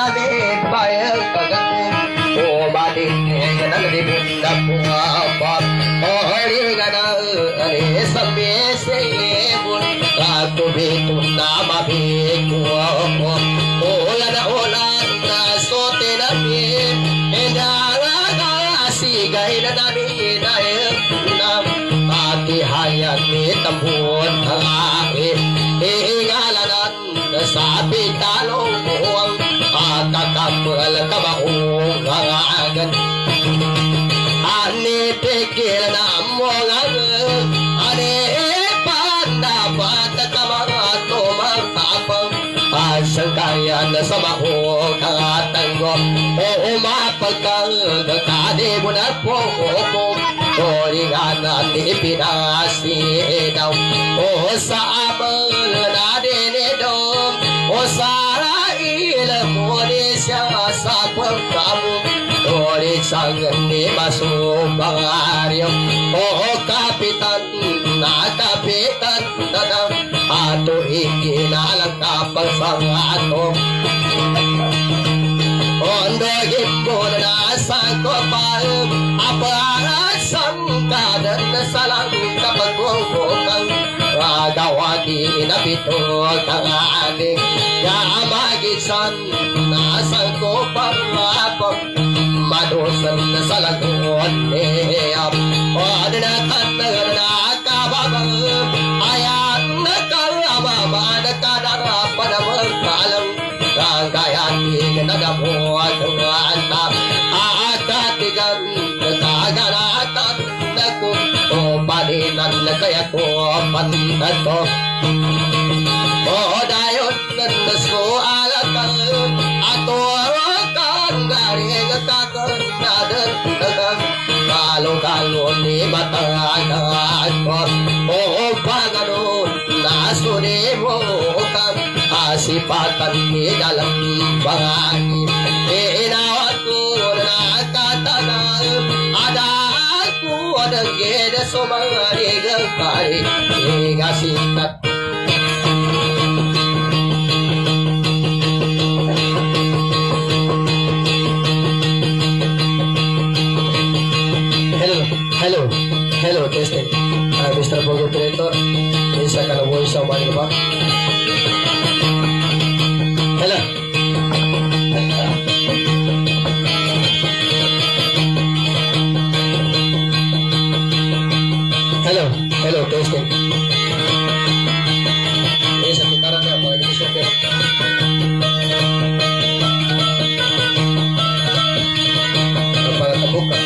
ade paya kagaku o badi gana di binda puapa o hari gana are sambe se bun aku betu nama beku o lana olana sote nabi endara si gaina nabi nae nam ati hayati tambun thangae ingalanan sabi talong buwang kakapal kabaong hangagan ani pikir na mongan ani pandapat kamato magtapang asangkayan sa mahong katango o mapagkang kadi mo na po Koringanan ni pinasi daw o sa abal na dinidom o sa rail mo ni siya sa pagkamu Korin sang ni masubangaryo o kapitan na kapitan na ato ikinalang kapal sang ato Ondo gimbo na sa kopal aparat sangkadan salang kapagkukukan ragawati na pito kangani yamagisan na sa kopal apok madosan na salagon niyap odinatan na kababang ayan na karababa na kadarapan na magkalang Kagayati nagamuat ngantap akatigan kaganatan nakung padinan kaya ko pantato o dayon nasko alatan ato kan garing kakanadan kalau ni matagan ko o paganon nasuni mo kan asipatan di dalam bangani inawat ko nakatanang ada aku ada gede somari gakari ngasitat hello testing Mr. Pogo Operator bisa kalau voice sama ni Pak hello testing ini sekitaran ya Pak ini sopir para terbuka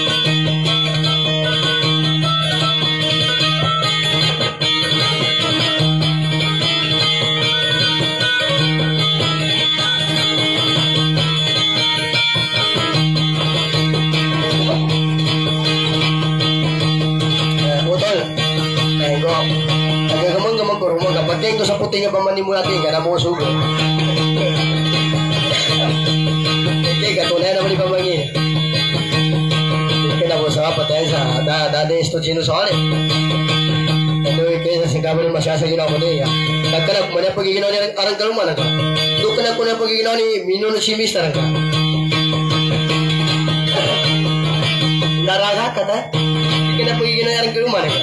penting to sa puting nga pamanimu natin kana mo sugo hindi katunay naman ipamangi hindi na mo sa patay sa dade estudyino sa kani ito kaysa sa kamar masasaginaw mo niya nagkanap mo na pagiginaw niya arang kaluman ka doon ka na po na pagiginaw ni minuno si mister ka naraga ka ta hindi ka na pagiginaw arang kaluman ka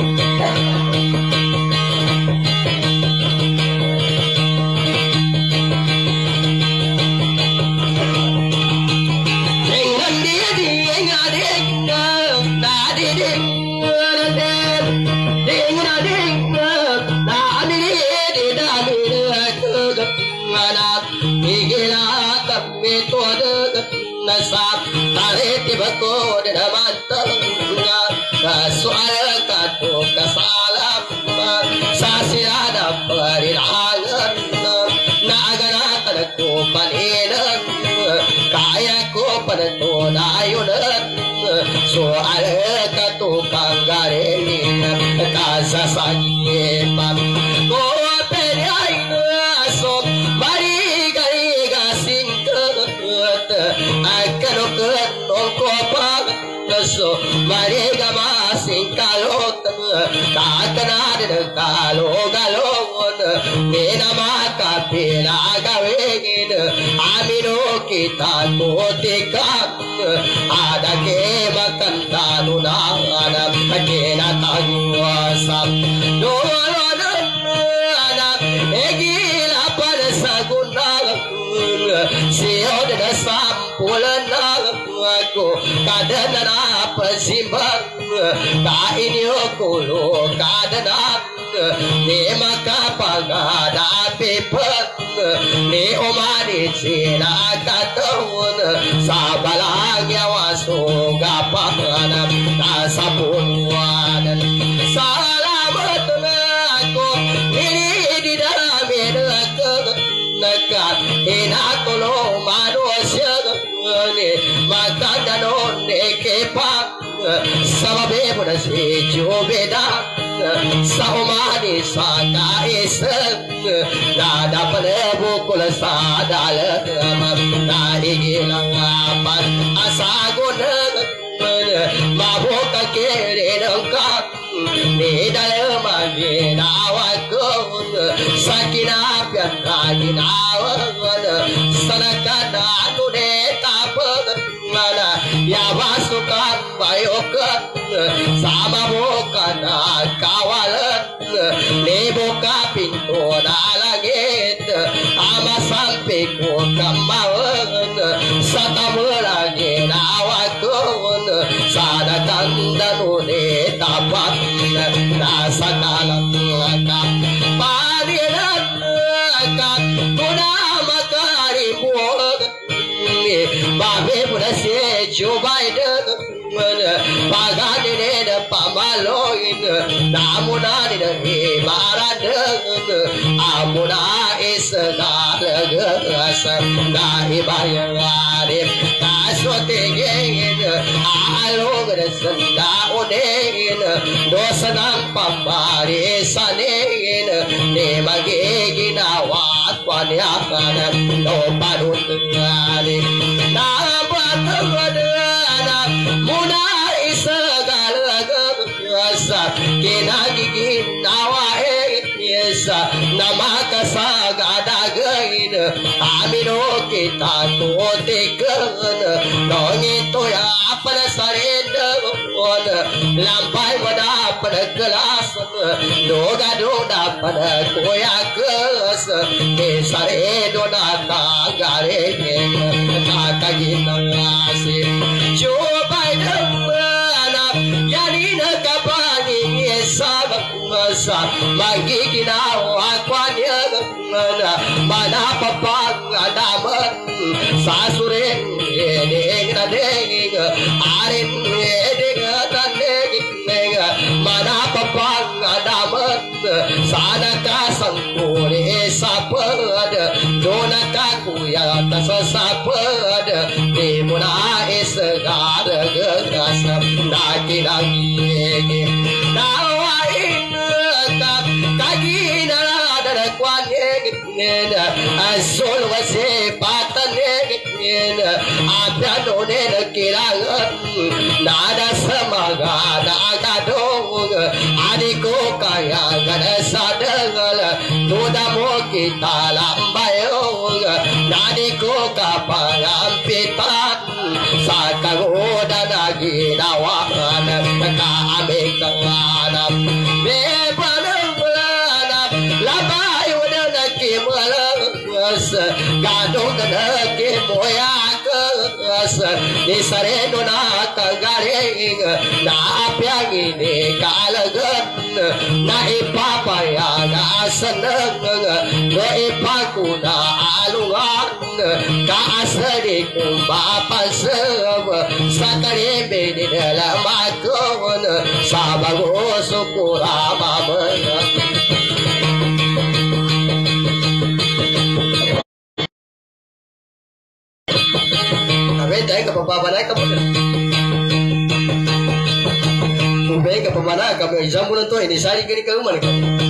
nasab tarik bako dan mantel soal katu kasalam sasirada perilangan nagana tanku paninan kaya ko panto dayunan soal katu kanggarin kasasagi pam ko penyai asok mari gari gasing akan kenong kopang so mariga masing kalot takkan ada kalau galongon nina maka pila gawin amino kita tutikak ada ke makan tanuna ada kena tanguasa dolo anak egila pada saguna siod na sampulan aku kadana pasimbang kain yo kulo kadana ni maka pagada pipat ni omani sila katawon sa balangya waso gapana kasapunuan salamat na ako ini di damin ako nakat inatulo manusia ni maka danon ekepak sababe mo na si Jubeda sa umani sa kaisang nadapalebo ko sa dalam naigilang apat asagon mabuka kiri ng kap ni dalaman ginawa ko sa kinapyan na ginawa sa nakadano netapag mana yabasukan bayokat sama buka na kawalan libuka pinto na langit ama sampai ko kamawan sa tamulang ginawa ko sana kandano netapat nasa kalang kap panilan kap kuna makarimuag babe puna se Joe Biden pagane na pamaloin namuna ni marada amuna isagalagas na ibayangari kaswatingin alog na sanda unin dosa ng pambarisanin ni magiginawa at panyakan no panuntunganin napatagana muna isagalagas kinagiginawa yesa namakasagadagan amino kita tutikan nong ito ya panasarinda lampay mo na panagkalasan dogado na panagkuyakas isaredo na tagarin kakaginang asin chubay naman yanin kapangin isabak masa magiginawa kwa niya manapapag naman sasurin eding na ding arin eding na ding manapapag naman sana kasangkuri sapad doon kakuya tasasapad di mo na isagadagas nakinagiging nawain ka kaginala kwanyegin azul wasi patanegin apiano ne kirangan nada samaga nagadong adiko kaya gana sadangal tuda mo kita lambayong nadiko kapalampitan sa kagoda na ginawakan nakaamig kang hanap bebanang lanap labayo na nakimalangas gadong na nakimoyakas ni sareno na kagaling na apyang ini kaalagan na ipapayagasan na ipakuna alungan kaasari kong mapasab sa karibin nilamakon sa bagoso kuramaman dahil kapapabanay ka mo na kung dahil kapapabanay ka mo exam mo na to inisari gani ka uman ka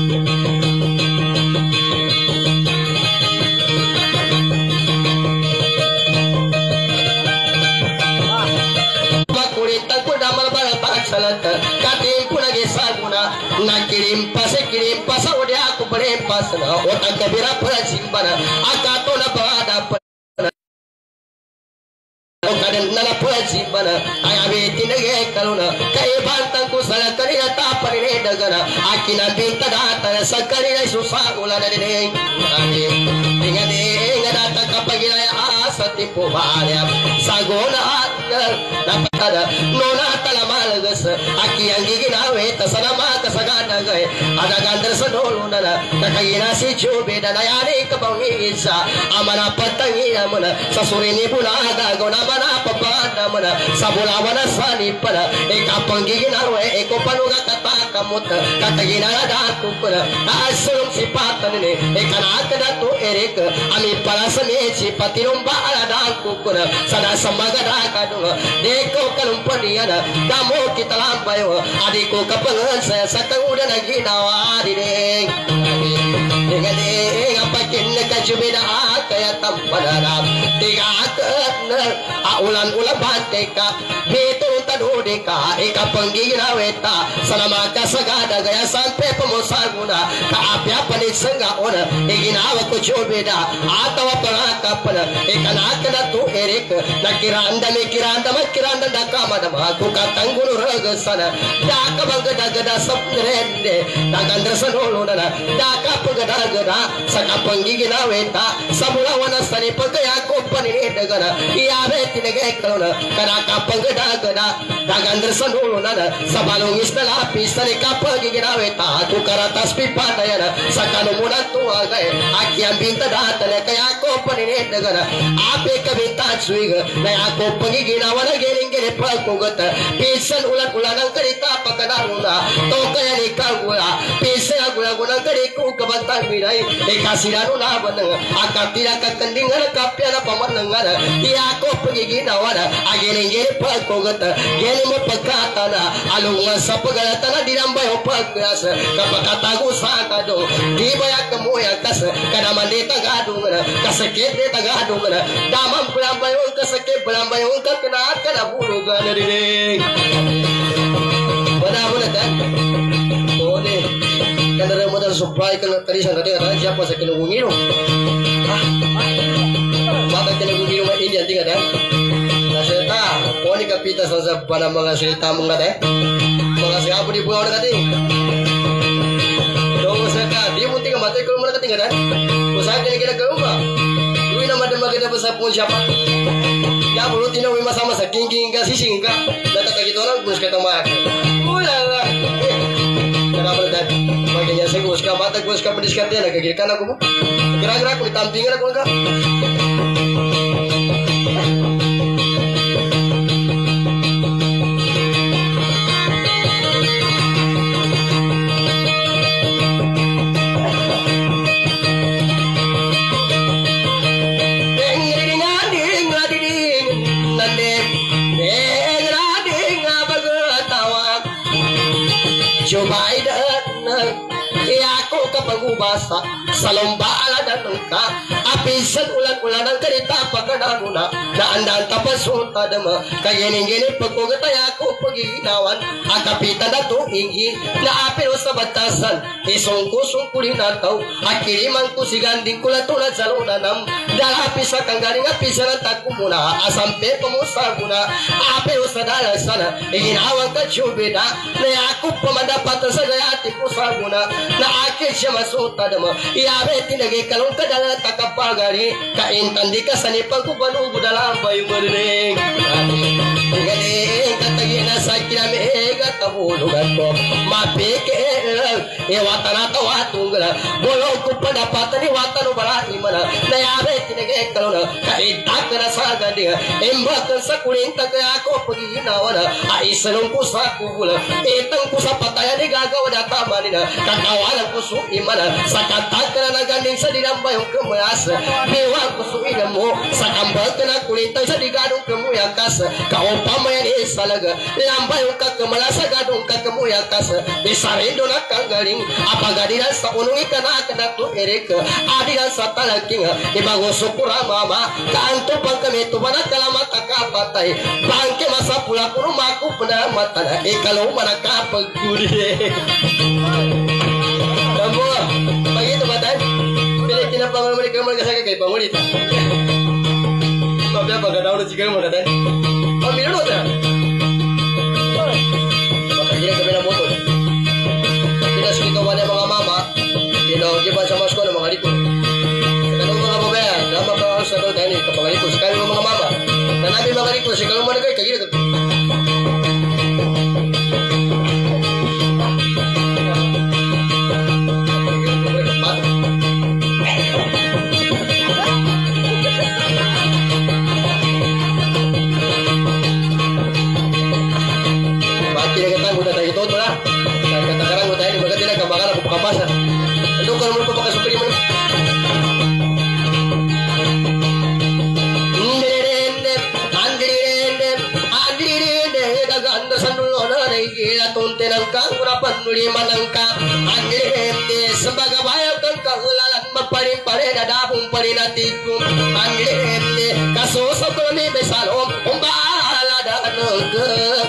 makulitan ko na malabalang pagsalanta kating ko nag-isal mo na nakirim pa sa uli ako palimpas na o ang kabira pa na simbana akato na ba simana ayabe tinage kaluna kay bantang ko sala kanina tapari dagana akina binta data sakali susa ulana ding ani ingane ngada kapagilaya asati po baaya sagona napada nona talamalgas aki ang giginawe tasanama kasagana gay ada gandar sadoluna kakagina si Jobe danayani kapangisa amana patangina mana sasurini bulaga gona mana papada mana sabulawana sani pada ekapanggiginawe ekopanuga kataka muta kakagina da kupura asulum sipatan ni ekanaka datu erik ami palasame sipatirumba ada kupura sada samaga da kadunga deko kalumpaniana damo kita lambayo adiko kapangan saya sakang udah lagi nawari ding ngade ngapakin kajubida kaya tampadana tiga akna aulan ulan bateka betul tadodeka eka panggina weta salama kasagada gaya sampai pemusaguna ka apya panisanga ona iginawa ko jubida atawa parakapana eka nakana tu erik nakiranda makiranda dakamada aku katangunu ragasana daka bangada gada sapnrende dagandra sanolona daka pagada gada sakapanggigina weta sabulawana sani pagaya kompani dagana iyabe tinage kalona karaka pagada gada dagandra sanolona sabalong isnala pisani kapagigina weta aku karatas pipadayana sakano muna tuagay akyang binta data kaya kompani dagana ape kabinta suiga na ako pagigina wala geling pagkugata pisan ulan-ulan ang karita pagkadaruna to kaya ni kagula pisan agula-gulang kariku kabantang biday ikasirano na ba nang akapira kakandingan kapya na pamanangan iyako pagiginawa na agiling-giling pagkugata gili mo pagkatana alungan sa paggalata na dinambay o pagkas kapagkatago sa kado di bayak kamuya kas kanaman di tagadong kasakit di tagadong damang pulambayong kasakit pulambayong kakanaat kanabulo gana rin pada na kan boleh kan ada modal supply kan tadi sana dia ada siapa sa kinungungiro mata kinungungiro ma ini anting ada naseta poni kapita sa pada mga sita mga teh mga siapa di buaw na kating dong seta dia munting mata ko mo na kating ada usaha kini kita ke rumah duwi na madam kita sa pun siapa ya bulu tino wima sama sa king ka sising ka data kagito orang gus kita mak ulala kenapa dan makanya saya gus ka mata gus ka pendiskatnya na kagirkan aku mo kira-kira aku ditampingan aku enggak pagubasa sa lomba ala danungka apisan ulan-ulan ang karita pagkananuna na andan tapasuta dama kagining-gining pagkugataya ko pagiginawan ang kapitan na tuhingi na apil sa batasan isong-kusong kulinataw at kilimang kusiganding kulatulad sa lunanam dalapi sa kanggaling apisan ang tagkumuna asampe pamusaguna apil sa dalasana iginawang katsubida na yakop pamandapatan sa gayati kusaguna na akil siya masuta dama iyabe tinagay kalong kadala takapagari kaintan di kasanipang kubanugo dalam bayong marinig galing katagina sa kinamiga tabulugan ko mapikil iwatan at awatong gala bolong ko padapatan iwatan o balai mana nayabe tinagay kalong kaintan ka na sa gading imbakan sa kuling tagay ako pagiginawa na aisalong ko sa kubula itang ko sa patayan igagawa na tama nila kakawalan ko su imana sa katag ka na naganding sa dinambay yung kamayas biwang ko su ina mo sa kambal ka na kulintay sa digadong kamuyakas kaupamayan isalaga lambay yung kakamala sa gadong kakamuyakas isarindo na kanggaling apagadinan sa unong ikana kanato erik adinan sa talaking ibago sukura mama kaanto pang kami tumanat kalamat kakapatay bangke masa pula puro maku penamatan ikalaw manakapagkuri kamu begitu matan pilih kinapang mereka kasih kay pangulit mabya pagkatao na sigaw mo natin pamilyo na Pagkira kami ng motor. Pinasukikawan ng mga mama, tinawagipan sa masko ng mga liko. Sa kanong mga babayan, drama pa sa doon tayo kapag liko. Sa kami mga mama, na namin mga liko, sa kalong managay, kagina. Kapasa. Ito ka naman pa makasupili mo. Ganda sa nulo na naigila tunte ng kangurapan muli manangka. Andirende sa bagabayag kang kahulalan magparin-parin na dapong parinatikum. Andirende kasusap ko na may besalom kung bahala na nagkak.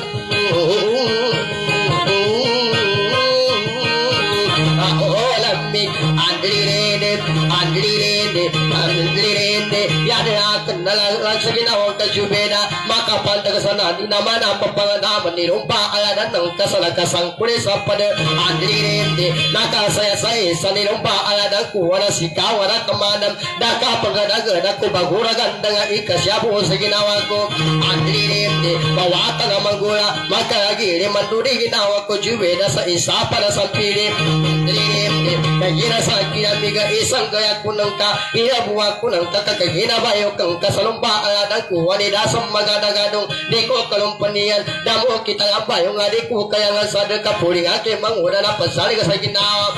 Andrirende yana kanalang sa ginawang kasubeda makapantag sa nani naman ang papanganaman ni rumpa alanan ng kasalakasang pulis sa pada andrirende nakasayasay sa nirumpa alanan kuha na sikaw na kamanam nakapaganagan ako bagura ganda nga ikasyapo sa ginawa ko andrirende bawata nga manggula makagiri manduri ginawa ko jubeda sa isa para sa pili andrirende kagina sa kinamiga isang gaya ko ng ka inabuwa ko ng kakaginabayo kang kasalumpa aladang ko wanida sa magadagadong di ko kalumpanian damo kita nga ba yung adik ko kaya nga sa dekapuling ake manguna na pasali ka sa ginawa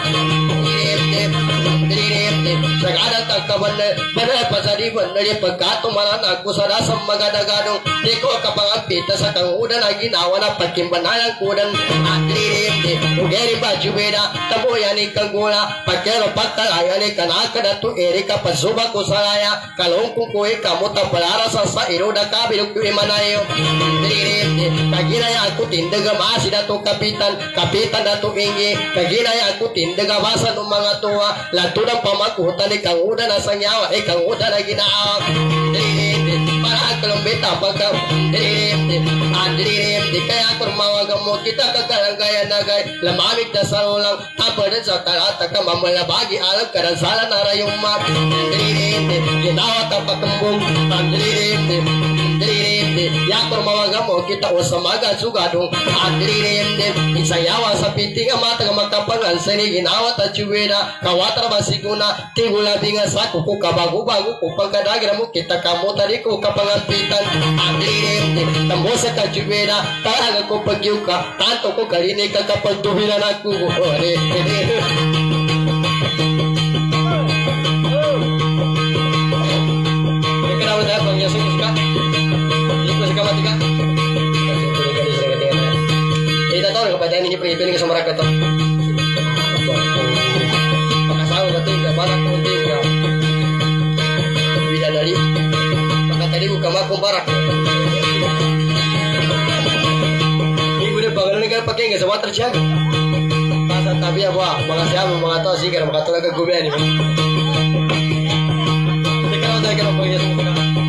sagada takaban na pasariban na pagkatumaran ako sa dasang magadagadong di ko kapangapita sa kangudan na ginawa na pagkimbanayan kudan at lirimde ugeri ba jubeda tabo yan ikang gula pagkero pagkalayan ikanaka na to erika pasuba ko saraya kalong kukuhi kamuta palara sa iroda kabilog ko imanayo lirimde kaginaya ako tindaga maasi na to kapitan na to ingi kaginaya ako tindaga basa ng mga tuwa lato ng pamakutan ikang uda na sangyawa ikang uda na ginawa para kalumbita pagka andriremde kaya kurmawagan mo kita kagalanggaya nagay lamamig na salulang tapadan sa karata ka mamalabagi alam karansala na rayong mat andriremde ginawa tapakambong andriremde ya kurmawagan mo kita usamaga sugadong andriremde isayawa sa piting amata nga magkapangan sani ginawa tachuwena kawatar basiguna tigula binga sa kuku kabagu-bagu ko pagkadagira mo kita kamo tadi ko kapangapitan andriremde tambo sa kachuwena talaga ko pagyuka tanto ko karini ka kapag tuhinan ako ore kenapa saya bang Yasin suka ikut sekali tiga tidak tahu kepada ini perhitungan ke semua rakyat makasawa betul nggak banyak kunti nggak bila dari maka tadi buka makum barak ibu dia bangun ini kan pakai nggak semua terjaga masa tapi apa makasih apa mengatau sih karena mengatau lagi gue ini kalau saya kira pakai semua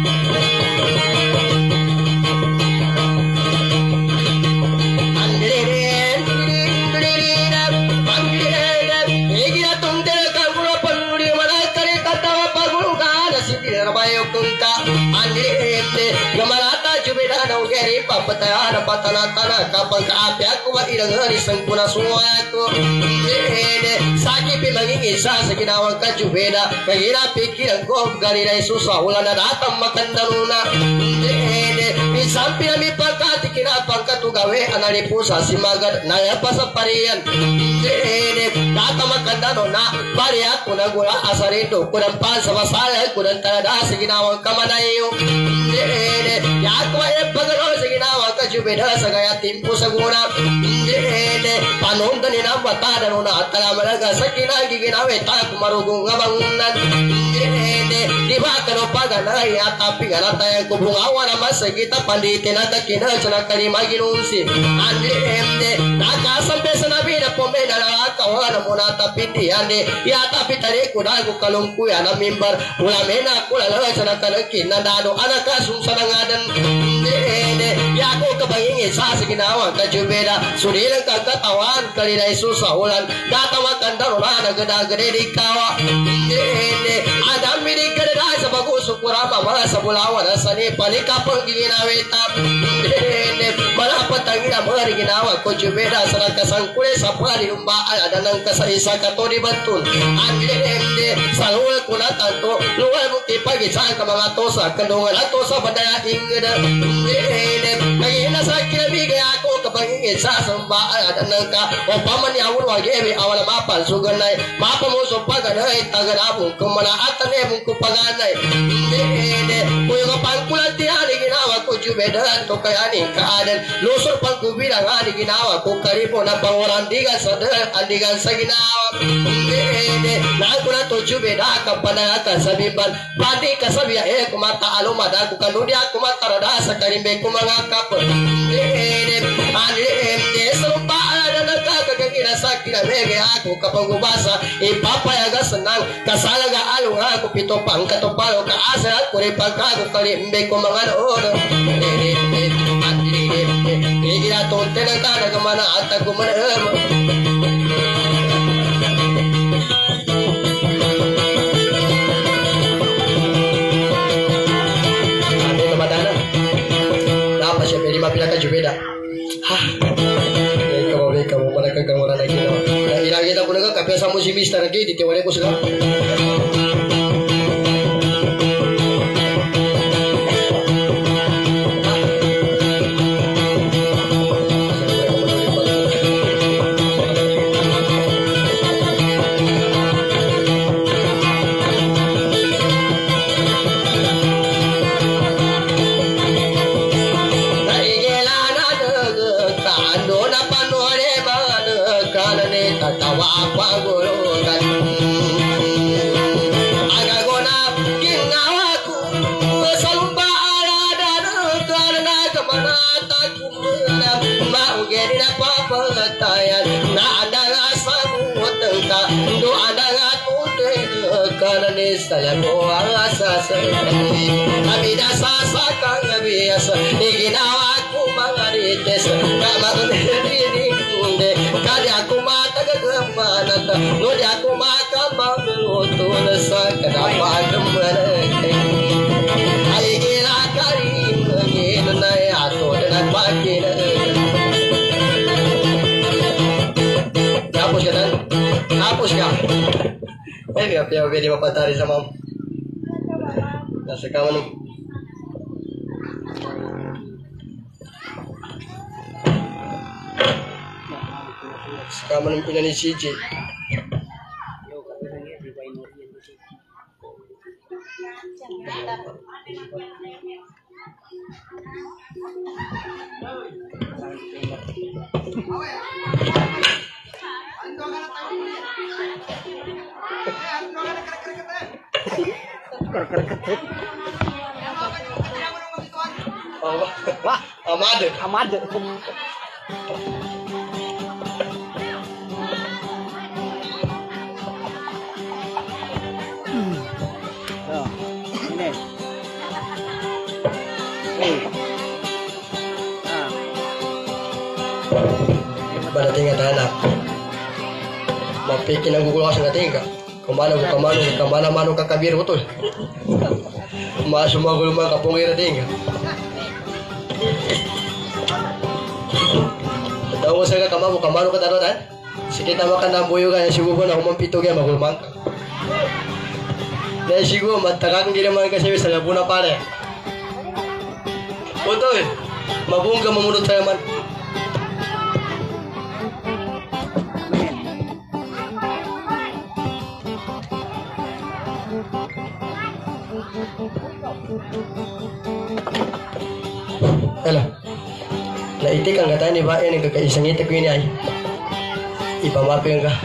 gamalata jubeda na ugeri papataya patana kapag kaapi ako mailang harisang puna suwako sakit pimaging isa sa ginawang ka jubeda kaya pikiran ko ganina isusa wala na datang makandaruna isang pinami pagkati kinapang katugawe anali po sa simagad na yapa sa pariyan data makandano na pariya ko na gula asarito kunang pan sa masala kunang talada sa ginawang kamanayo yakwa e pagano sa ginawang kajubeda sa gaya timpo sa guna panundan nina matada nuna at talamalaga sa kinagi ginawe ta kumarugong ngabangunan di ba kano paganay tapi ganata yang kubungawa naman sa kita panditin at kina sa nakalimaginunsi andi emde nakasampe sa nabi na pumena nakakawa na muna tapiti andi yata pitari kudago kalungkuya na mimbar ulamena kulala sa nakalakin na dado anakasung sa nangadan yako kabangingin sa ginawa kajubeda sunilang kagkatawan kalina isusahulan datawakan daruna nagadagade di kawa adam minig kadada sa bagusukurama mga sa bulawan sa nipani kapag ginawita malapat ang mga ginawa kajubeda sa nagkasangkuli sa palilumbaan ada ng kasaisa katodi bantun andende sa luwal kuna tanto luwal mo tipagitsa ka mga tosa kandungan ato sa badaya ingada nagina sa kinabigay ako kapag sa sambaan at nangka o pamanyawon wagemi awala mapan suganay mapamuso paganay taganabong kumanaatan mong kupaganay kuyo kapangkulan tiyani ginawa ko jubedan to kayani kaadan lusor pangkubilang ani ginawa ko karibo na pangurandigan sa andigan sa ginawa naku na to jubeda kapanangatan sa biban pati kasabiya kumata alumada ko kandudia kumatarada sa karimbe kumangakap serumpaan dan nakakagagina sa kinamege ako kapag ubasa ipapayaga senang kasalaga alung ako pito pang katopalo kaasa at kuri pagkago kalimbe ko mga noon iginatunte ng tanagamana at agumanam Jubeda. Hah. Kamu pada kegawuran lagi no. Lagi kita punya kape sama si Mister lagi di teori ko sila. Saya doa sasa abida sasa kang biasa iginawa ko mangarites kama diri kunde kali aku mata gagamana no di aku mata mabutul sa kadapa demare ai gira kari ngin na ato dan pakin hapus ka biar dia mapatari sama nasa kawan punya ni CJ Amade. Pada tinggal anak mapikin ang gugulo sa tinggal kamana mano kakabir betul masumagul mga kapungir tinggal tahu saya kamano katarotan sikita makan nambuyo kan siguro na humampito kaya magulmang dahil siguro matakang hindi naman kasi sa labuna pare betul mabungga mamunod sa naman Alah, lah itik ang kata ni ba yang kakaisang itik ko ini ay ipamapi ka.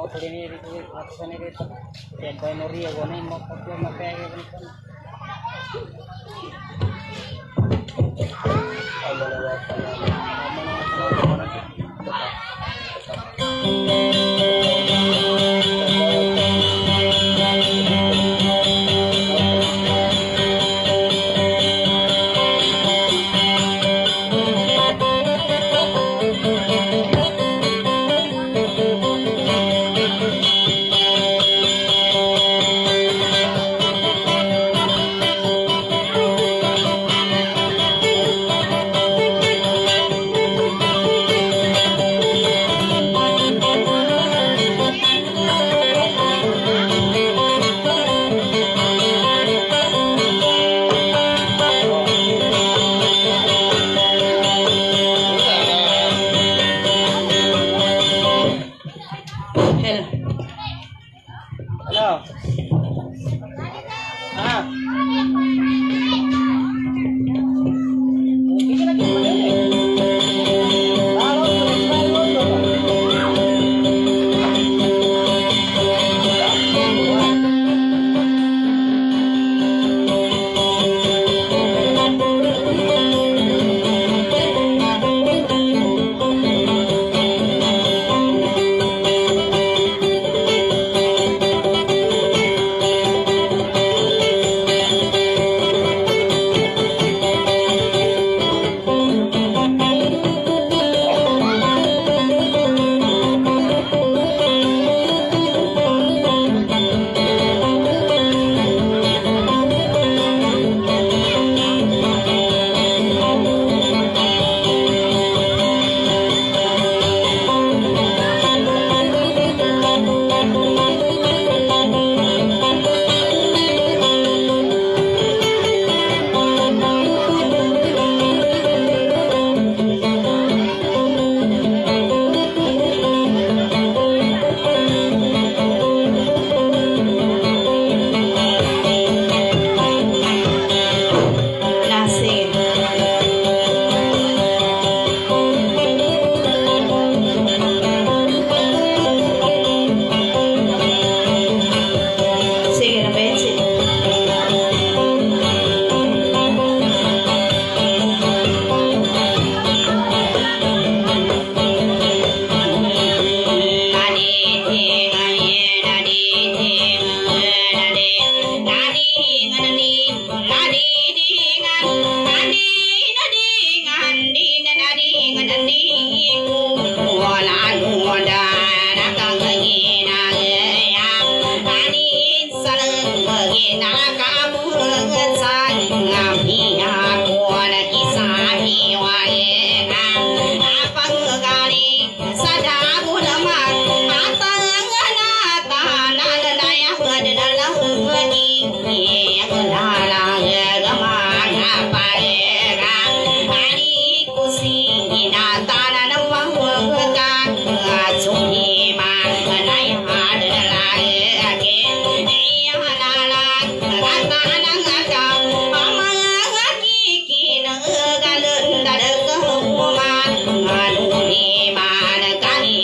Hãy subscribe cho kênh Ghiền Mì Gõ để không bỏ lỡ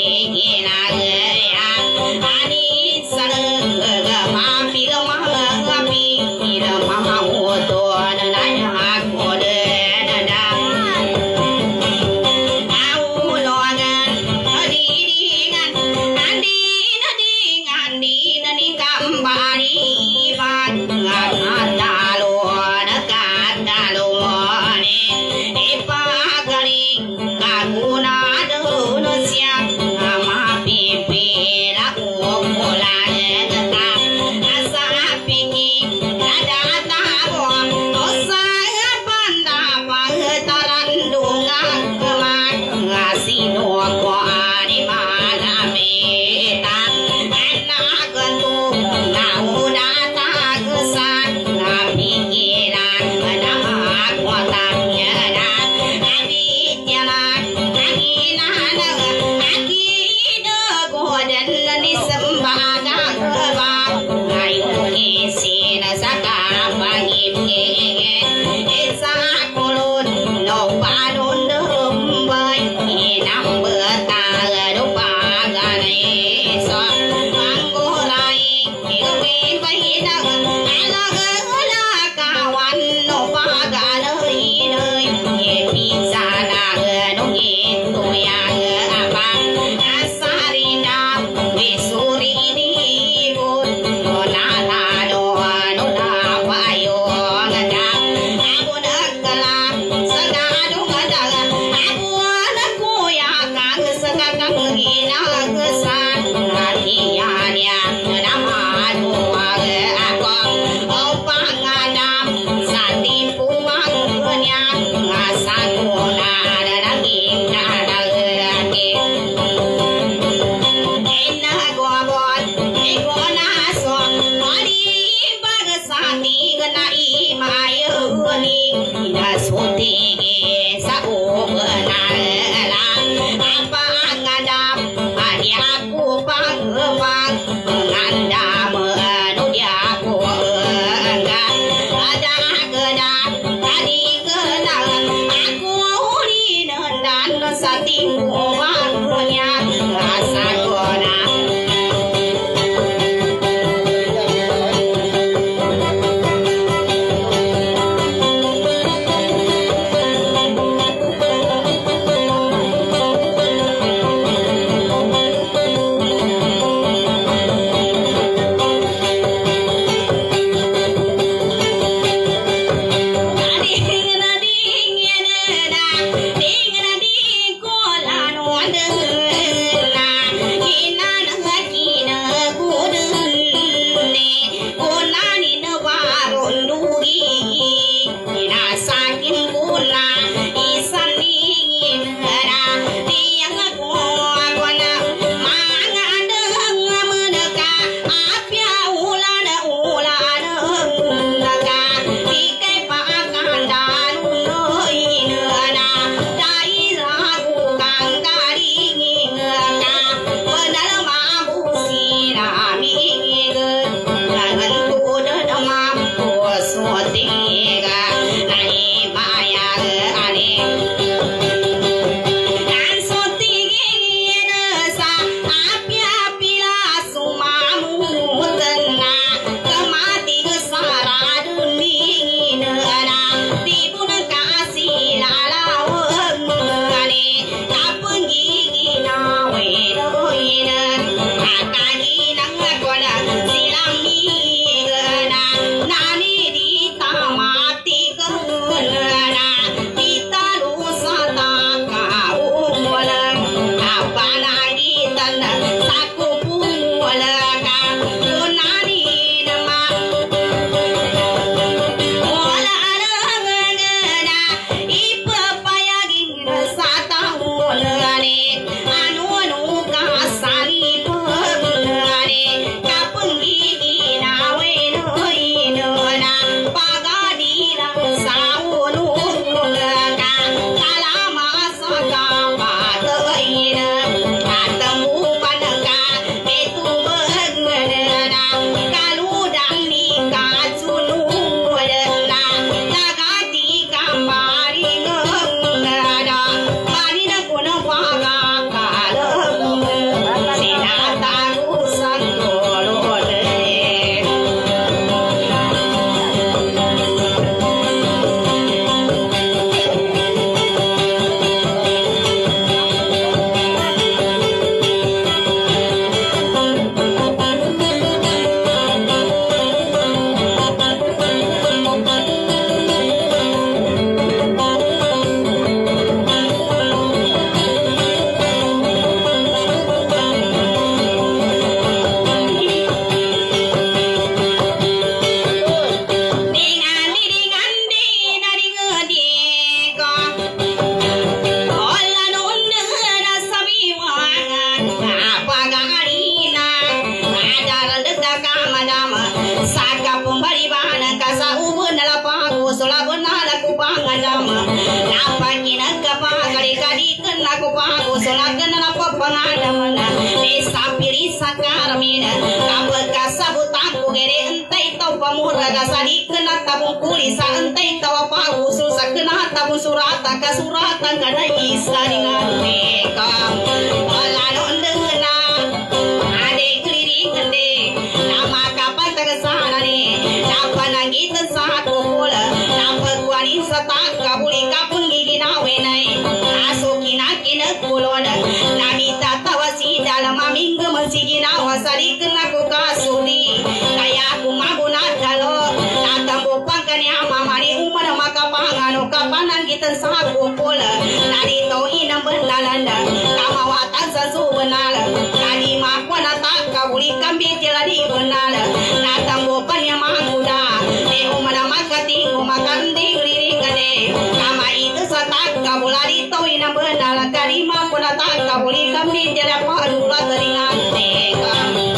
solakeun apa pangadamna desa pilih sakarmina kabeka sabutaku gere entai tau pamuraga sadikeun tabung kulisa entai tau apa usul sakena tabung surata ka surata kana isa dengan meka lalu deuna ade kliring ande nama kapan tegesana ni napa nangit satu pula napa kuani satak kabuli kapun gigi nawe nai asokina kina kulona namita tawasi dalam minggu mensigina wasari kena ku kasudi kaya aku mabuna dalo natambo pangkani amamani umar maka pangano kapanan kita saku pula nari to inam benalanda kamawatan sasu benala nari makwana tak kabuli kambi jeladi benala natambo panya manguda umar maka tinggu makan diri kade kama itu satak kabulari to inam benala karima puna tak kabuli kambi jeladi padula teringan teka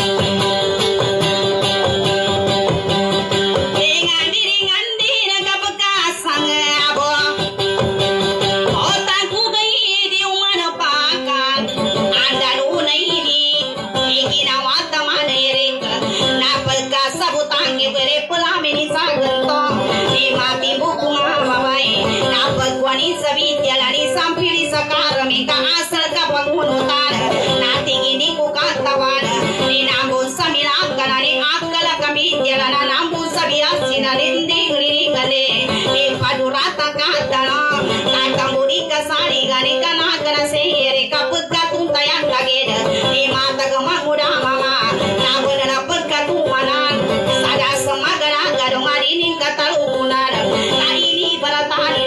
sabidyalani sampili sakarami ka asal ka pangunutan nating ini ku katawan ni nambun samila kanani akala kami jalana nambun sabiasina lindi ngirigane ni padurata katana katamburi kasari gani kana kana sehere kapukka tuntayan kageda ni mata gamaguda mama nabuna pekatumanan sada semagara gadong marini katalukunan ini baratani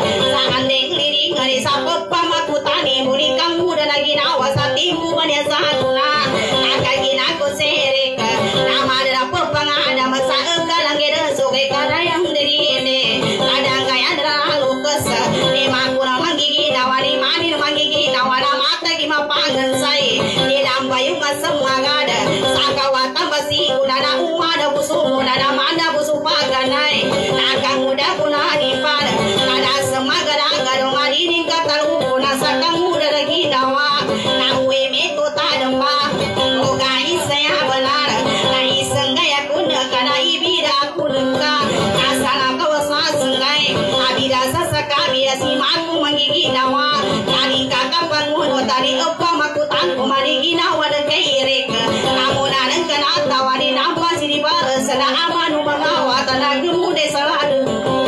sapo pamakutani muli kamu dan lagi nawasati mubanya sahuna akagina ko sereka nama dana pepangada masa kalangeda soge kada yang diri ini kadang kaya dana lukas ni makura manggigi dawani mani manggigi dawana mata gima pangan sai ni lambayu masemagada sakawata basi udana umada busu udana manda busu paganai nakang muda punani pada kada semagada gadong ini katalu nasakang muda lagi dawa nawe meto tadamba ogai saya benar nai senggaya kuna kana ibida kunka asala kawasa sengai abida sasaka bida simaku manggigi dawa tadi kakak panguno tadi apa makutan kumanigi nawa dekeirek kamu naneng kana tawani nampa sini bares na amanu mangawa tanah gemude saladu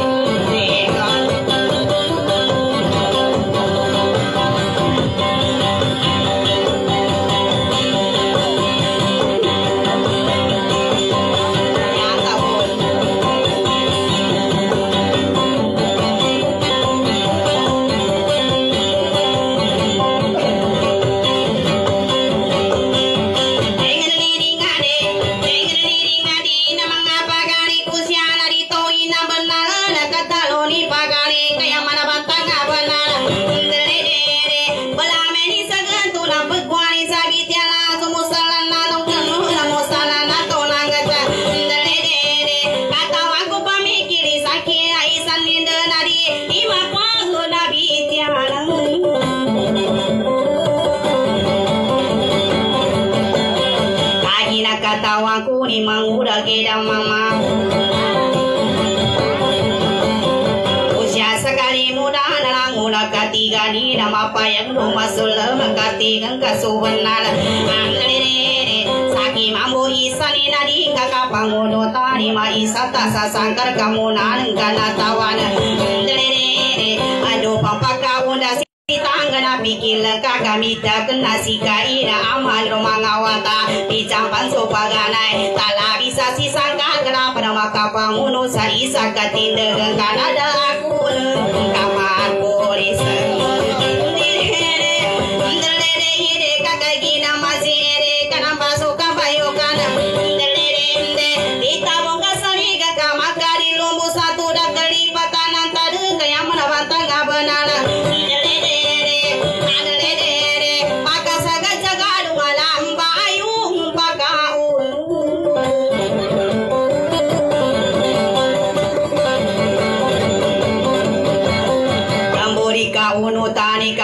tawaku ni manguda kedam mama usia sekali muda nalanguna katiga ni nama payang rumah sulam katiga kasubenar angrere saki mambo isani nadi kakak pangono tani ma isata sasangkar kamu nan kana tawana angrere aduh papa kau dah tanggana pikir kagamita kena sika ina amal rumah ngawata picampan sopaganai tala bisa sisangka kenapa nama kapanguno sa isa katinda kanada aku kamar polis kakagina masih kanamba suka bayo kana kita bongka sari kakamakari lumbu satu dah kelipatan antara kayak menabantang abanana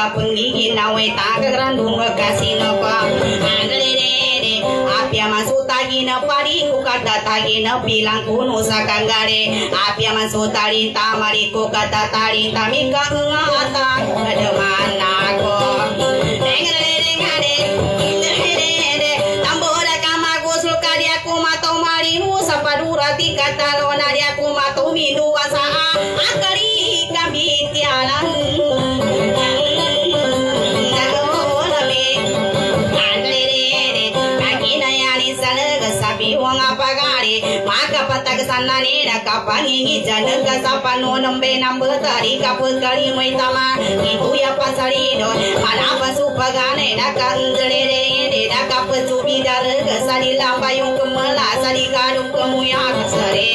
kapeng gigi nawe tak kerandung kasih nopo andrere apia masuk tagi na pari ku kata tagi na bilang kuno sakanggare apia masuk tali tamari ku kata tali tamika ngata kada mana ko dengere tambora kama gusul karya ku matau marimu sapadura tikata lona dia ku matau mindu wasa akari kami tialan maka patag sana ni nakapangingi jana kasapano nambe nambe tari kapukari moitama itu ya pasarido mana pasupagane nakanjere de nakaputubi dar kasari lamba yung kumala sari kaduk kemuya kasare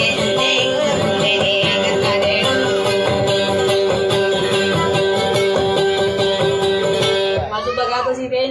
masuk bagato si Ben.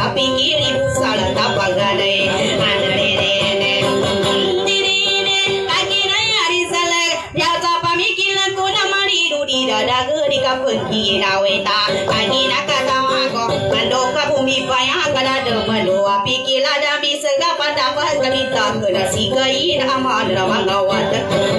pikir ibu salah tapaganai anarene kaki nayari salah jasa pamikiran ko na marido di dadaga di kapengki naweta kaki nakatawa ko kando ka bumi payah kana demano pikir ada bisa gapan dapat kalita kena sigai aman ramang awat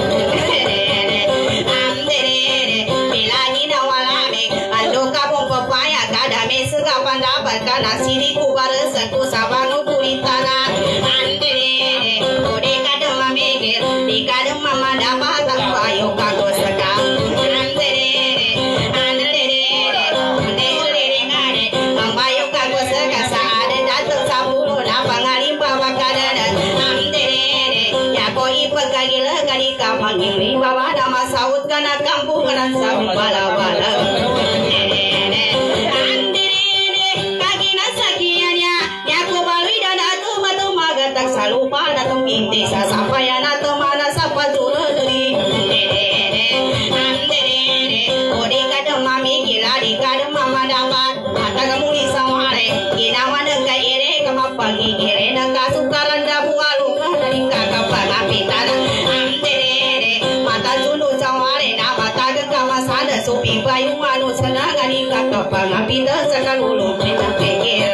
karena sini ku barasan ku sabanu kuritana andere ode kadang mamegir di kadang mama dapat tak bayo kago sekam andere ngade bayo kago sekam saade datang sabulu lapang alimpa bakadana andere ya koi pagagila kali kamangili bawa nama saut kana kampung nan sabu bala-bala lupa datang binti sa sampayan atau mana sapa jurudri ode kadang mami gila di kadang mama dapat mata kamu di saware ginawan ka ire kama pagi gire nang kasukaran dabu alung dari kakak pangapitan mata julu saware na mata kama sada supi bayu manu senangan di kakak pangapitan sakalulu kita pikir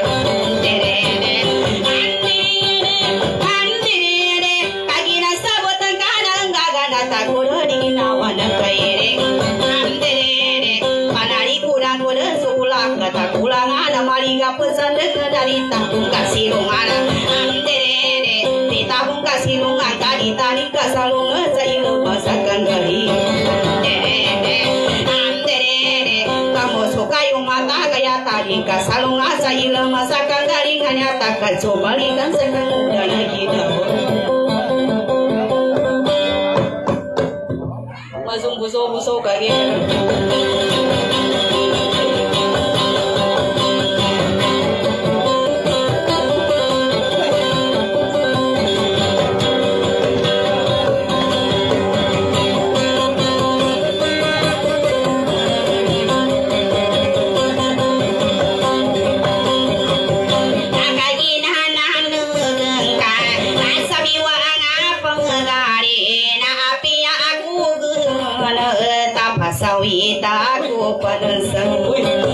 pesan dari tabung kasih lungan andere di tabung kasih lungan tadi tadi kasalung saya lepasakan kali andere kamu suka yung mata kaya tadi kasalung saya lepasakan kali hanya takkan coba lihat sekarang dan kita masuk buso kaget sawita aku padenseng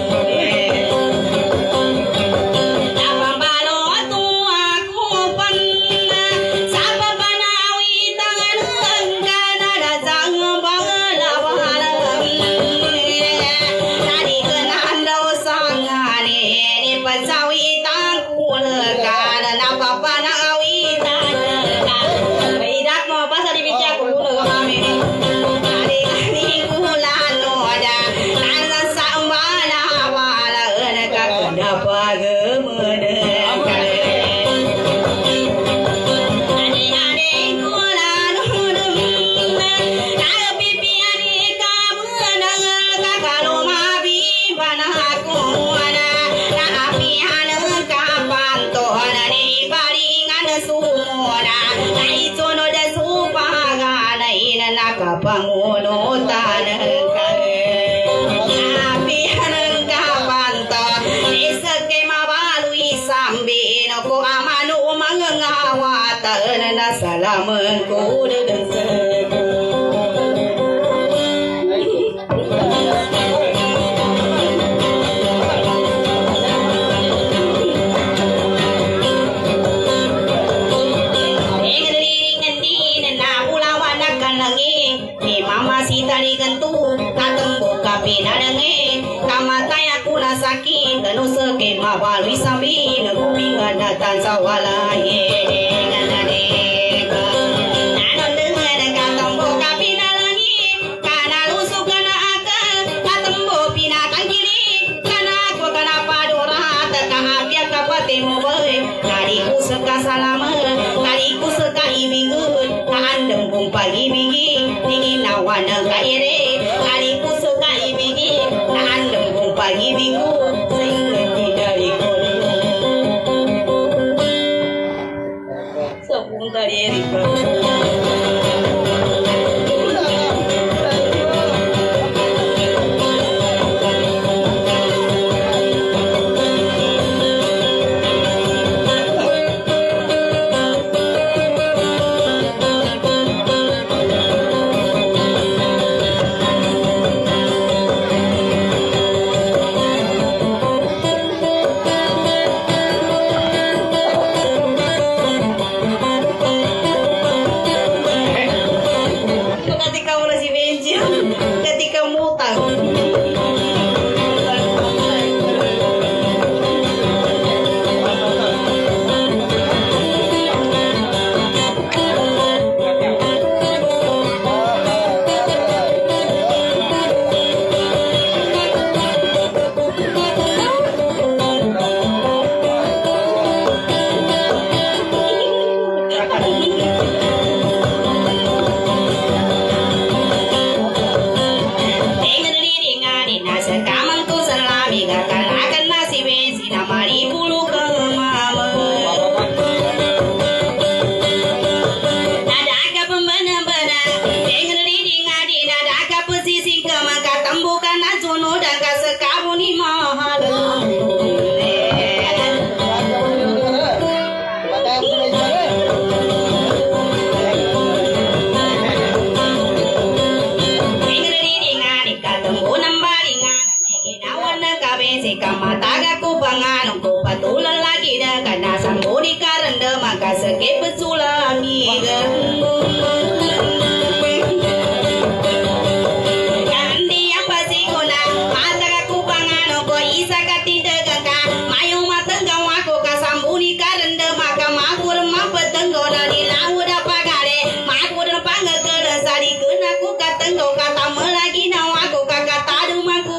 bangunutan api hanengkapanto isakema balui sambi ko amanu mangengawatan na salamanku dedeng sakit dan usake mawalui sambi ngupingan datan sawala ye nganane nanon dengan katombo kapina langit kana lusuk kana akal katombo pina kiri kana aku kana padora teka apia kapatemu boy kariku seka salama kariku seka ibingun kaandeng pagi bigi dingin awan ka ire kariku seka ibigi kaandeng pagi minggu sehingga tidak ikut sepung dari Erika si kamataga kubangan ko patulan lagi na kana sambudi karanda maka sakit pesulami kandi yang pasti kona mataga kubangan ko isa katida kaka mayo matenggang wako kasambudi karanda maka makur mapetenggo dari lauda pagare makur pangagara sari kena ku katenggo kata melagi nawaku kakak tadu maku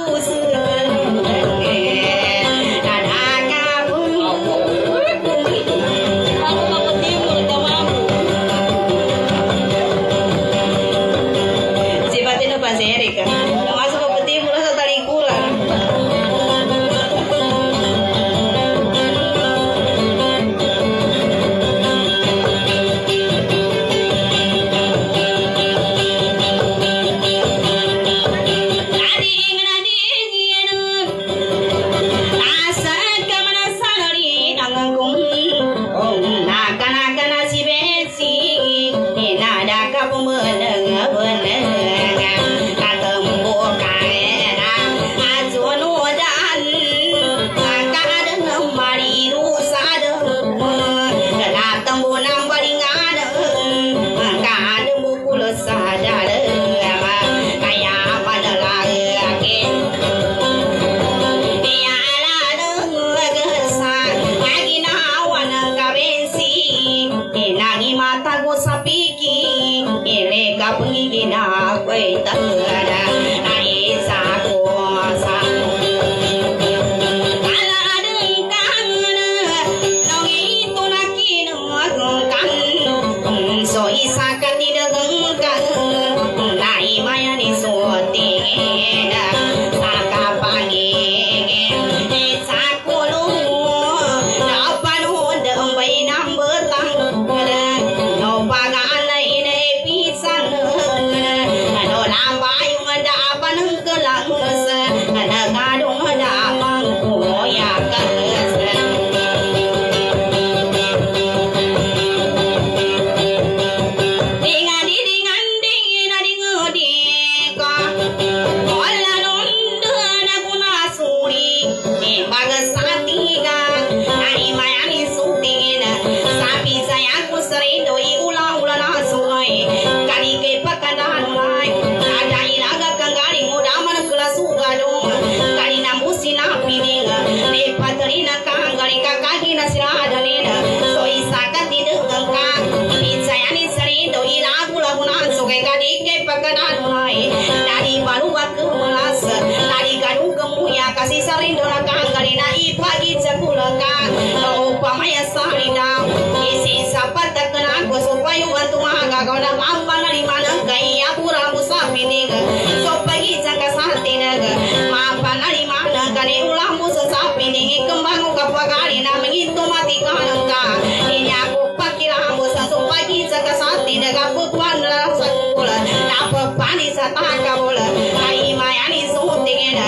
kasih sarindo nakang galina ipagi cakulakan upamaya sarina isi sapat tekenan ko supaya bantu maga kau dah mampan dari mana kaya pura musapining supaya jangka santina mampan dari mana kani ulang musa sapining kembang kapagari na mengitu mati kanangka ini aku pakira musa supaya jangka santina kapukwan sakula dapat panis sataka bola ai mayani sutingena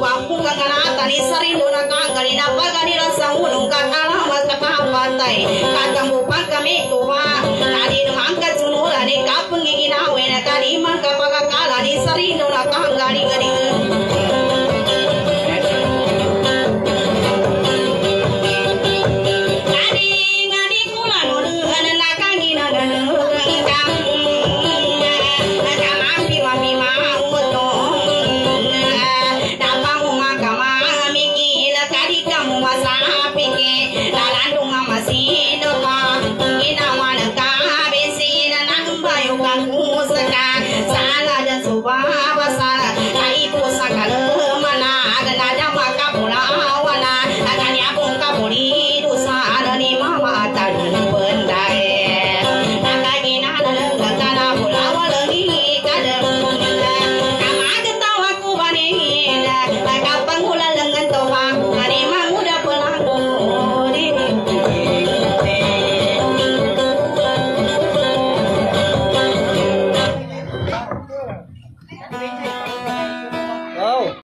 Sarindo na kanggali na pagani rasa ulong katalamat katahabatay